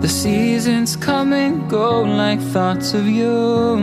The seasons come and go like thoughts of you.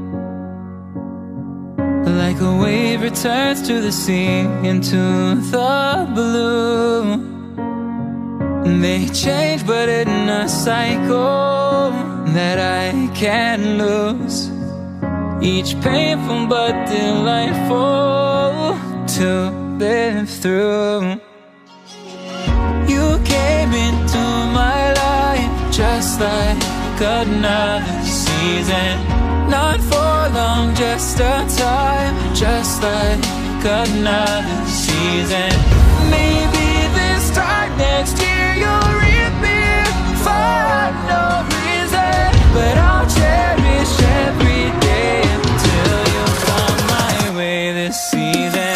Like a wave returns to the sea, into the blue. They change but in a cycle that I can't lose. Each painful but delightful to live through. You came into my life just like another season. Not for long, just a time, just like another season. Maybe this time next year you'll reappear for no reason, but I'll cherish every day until you come my way this season.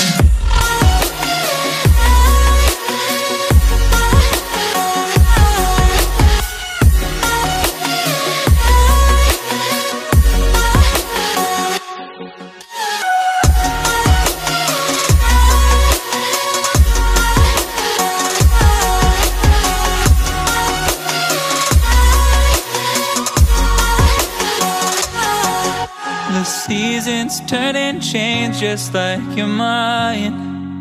Seasons turn and change just like your mind.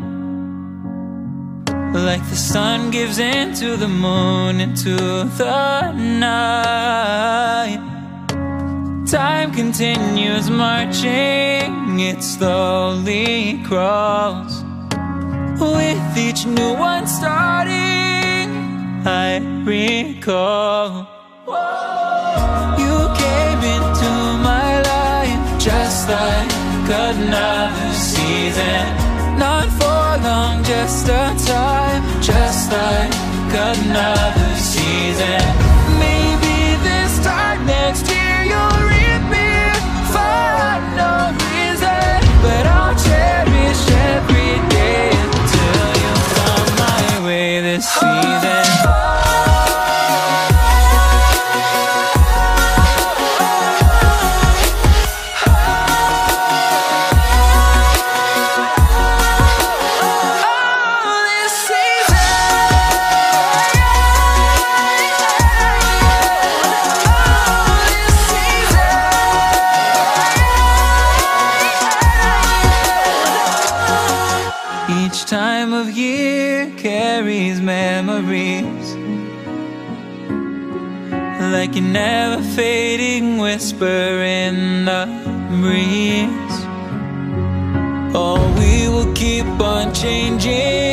Like the sun gives into the moon, into the night. Time continues marching, it slowly crawls. With each new one starting, I recall. You came into my life just like another season. Not for long, just a time, just like another season. Maybe this time next year you'll reappear for no reason, but I'll cherish every day until you come my way this season. Each time of year carries memories, like a never fading whisper in the breeze. Oh, we will keep on changing